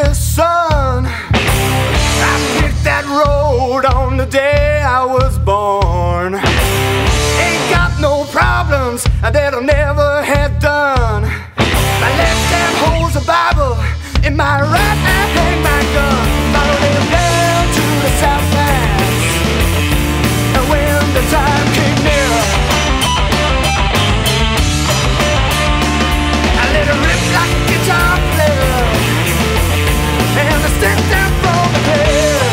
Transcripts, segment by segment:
the sun. I picked that road on the day I was born. Ain't got no problems that I never had done. My left hand holds a Bible, in my right hand hang my gun. Followed him down to the South Pass, and when the time came near, I let it rip like a guitar player, and I stepped down from the bed.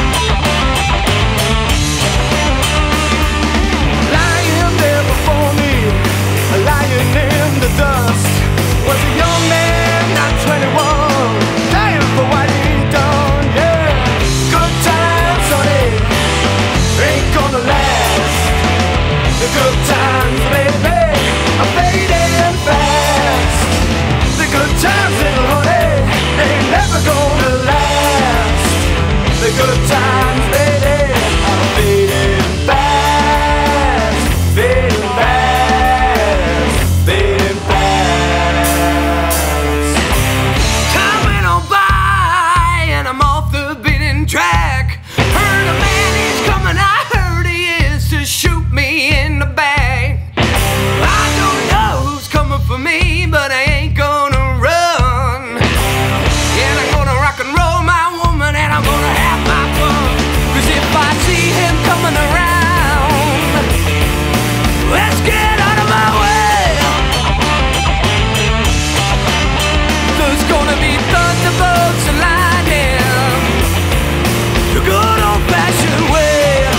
Lying there before me, lying in the dust, was a young man, not 21, dying for what he'd done. Yeah, good times, honey, ain't gonna last. The good times, baby, are fading fast. The good times, little honey, ain't never gonna last. The good times, baby, are fading fast, fading fast, fading fast. Time went on by and I'm off the beaten track. Heard a man is coming, I heard he is to shoot me in the back. I don't know who's coming for me, but I ain't gonna run. And I'm gonna rock and roll my woman, and I'm gonna have my fun. 'Cause if I see him coming around, let's get out of my way. There's gonna be thunderbolts and lightning, the good old-fashioned way.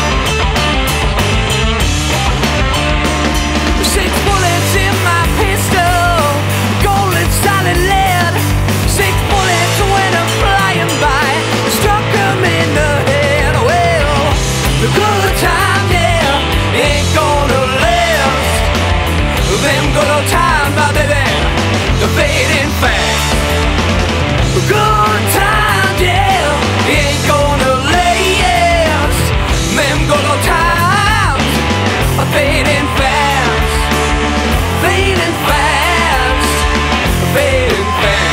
6 bullets in my pistol, golden solid lead. 6 bullets went flying by, struck him in the head. Well, the good time, yeah, ain't gonna last. Them good old times, my baby, they're fading fast. The good times, yeah, ain't gonna last. Them good old times are fading fast, fading fast, fading fast.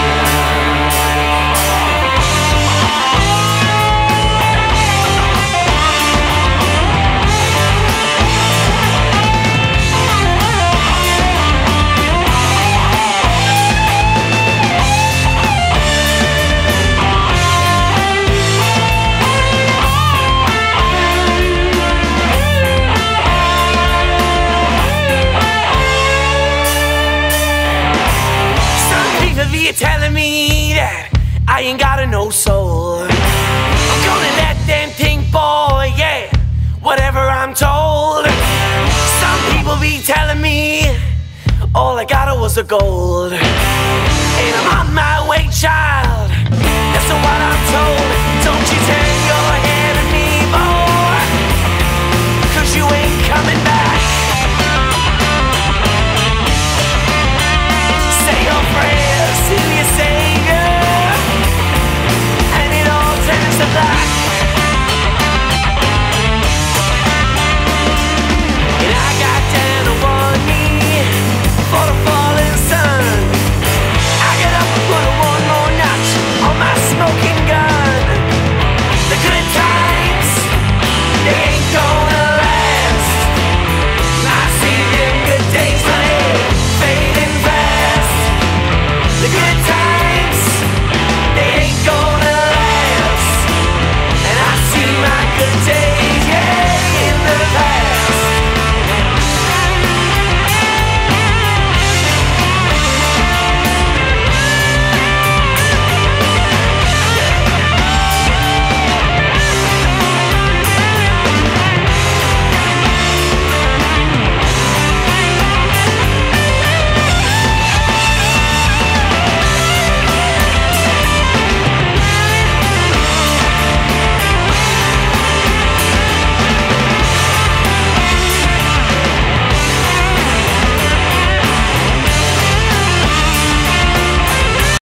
Some people be telling me that I ain't got no soul. I'm gonna let them think, boy, yeah, whatever I'm told. Some people be telling me all I got was the gold. And I'm on my way, child,